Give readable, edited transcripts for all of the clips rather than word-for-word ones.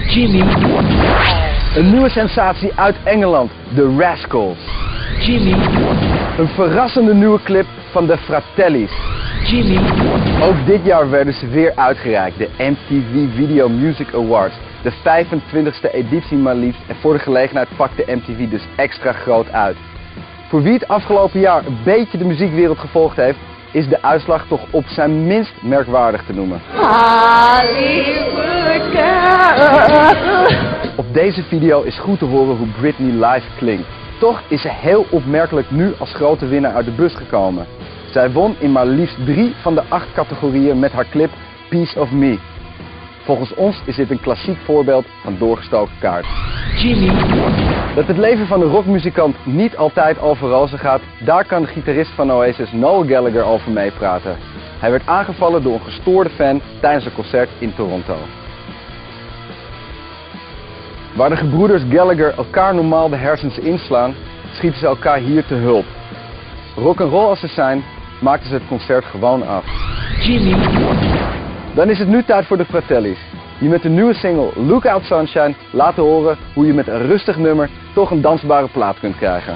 Jimmy. Een nieuwe sensatie uit Engeland, The Rascals. Jimmy. Een verrassende nieuwe clip van de Fratellis. Jimmy. Ook dit jaar werden ze weer uitgereikt, de MTV Video Music Awards. De 25e editie maar liefst en voor de gelegenheid pakte MTV dus extra groot uit. Voor wie het afgelopen jaar een beetje de muziekwereld gevolgd heeft, is de uitslag toch op zijn minst merkwaardig te noemen. Op deze video is goed te horen hoe Britney live klinkt. Toch is ze heel opmerkelijk nu als grote winnaar uit de bus gekomen. Zij won in maar liefst 3 van de 8 categorieën met haar clip Piece of Me. Volgens ons is dit een klassiek voorbeeld van doorgestoken kaart. Jimmy. Dat het leven van een rockmuzikant niet altijd over rozen gaat, daar kan de gitarist van Oasis Noel Gallagher over meepraten. Hij werd aangevallen door een gestoorde fan tijdens een concert in Toronto. Waar de gebroeders Gallagher elkaar normaal de hersens inslaan, schieten ze elkaar hier te hulp. Rock'n'roll als ze zijn, maakten ze het concert gewoon af. Jimmy. Dan is het nu tijd voor de Fratellis, die met de nieuwe single Lookout Sunshine laten horen hoe je met een rustig nummer toch een dansbare plaat kunt krijgen.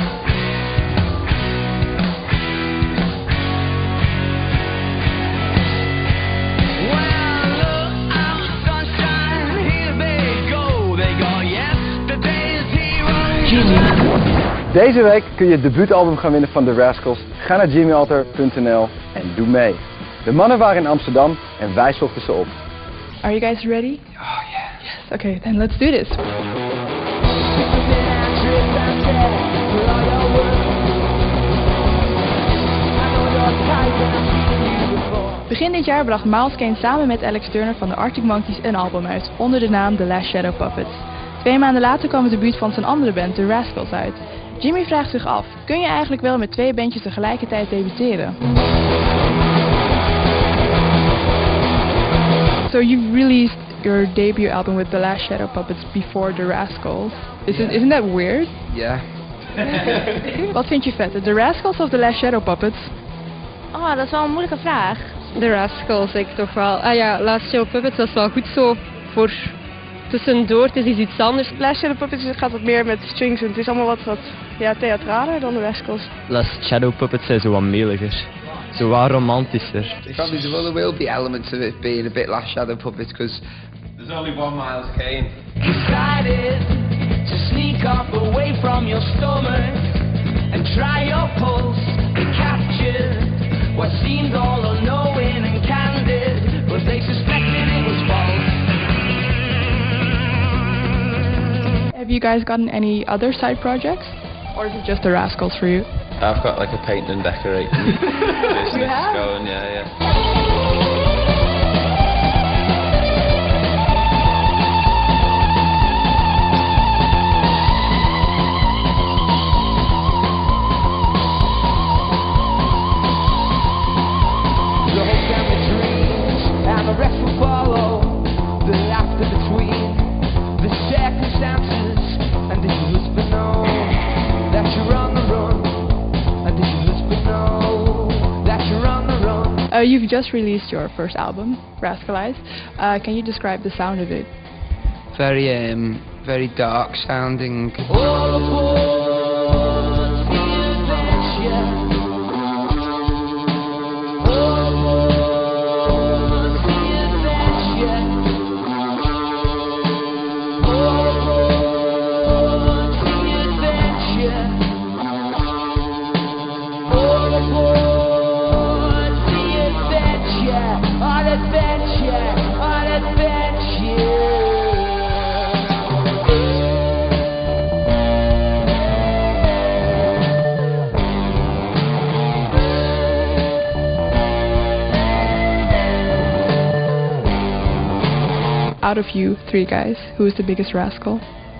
Jimmy. Deze week kun je het debuutalbum gaan winnen van The Rascals. Ga naar jimmyalter.nl en doe mee. De mannen waren in Amsterdam en wij zochten ze op. Are you guys ready? Oh yeah. Yes. Okay, then let's do this. Begin dit jaar bracht Miles Kane samen met Alex Turner van de Arctic Monkeys een album uit, onder de naam The Last Shadow Puppets. 2 maanden later kwam het debuut van zijn andere band, The Rascals, uit. Jimmy vraagt zich af, kun je eigenlijk wel met 2 bandjes tegelijkertijd debuteren? So you released your debut album with The Last Shadow Puppets before The Rascals. Isn't that weird? Yeah. Wat vind je vetter, The Rascals of The Last Shadow Puppets? Oh, dat is wel een moeilijke vraag. De Rascals, ik toch wel. Ah ja, Last Shadow Puppets was wel goed zo voor tussendoor. Het is iets anders. Last Shadow Puppets gaat wat meer met strings en het is allemaal wat theatraler dan de Rascals. Last Shadow Puppets zijn zo wat meliger. Zo wat romantischer. Probably there will be elements of it being a bit Last Shadow Puppets because there's only one Miles Kane. Decided to sneak up away from your stomach and try your pulse and capture what seemed all unknowing and candid, but they suspected it was false. Have you guys gotten any other side projects? Or is it just The Rascals for you? I've got like a paint and decorating business going, yeah. The whole gamut dreams and the rest will follow. The laughter between the circumstances, and did you whisper no that you're on the run? And did you whisper no that you're on the run? You've just released your first album, Rascalized. Can you describe the sound of it? very dark sounding. All aboard the adventure. All aboard the adventure. All aboard the adventure. All aboard the adventure. On adventure. On adventure. Out of you 3 guys, who is the biggest rascal?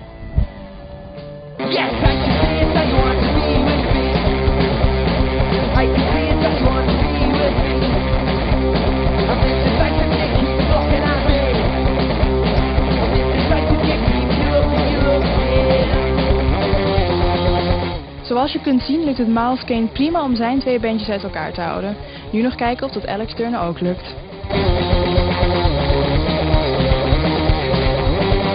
Yes, I can see it that you want to be with me. I can see it that you want to be with me. I'm in the type of dick you looking at me. I'm in the type of dick you looking. Zoals je kunt zien lukt het Miles Kane prima om zijn 2 bandjes uit elkaar te houden. Nu nog kijken of dat Alex Turner ook lukt.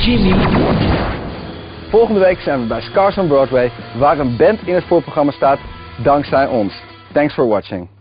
Jimmy. Volgende week zijn we bij Scars on Broadway, waar een band in het voorprogramma staat, dankzij ons. Thanks for watching.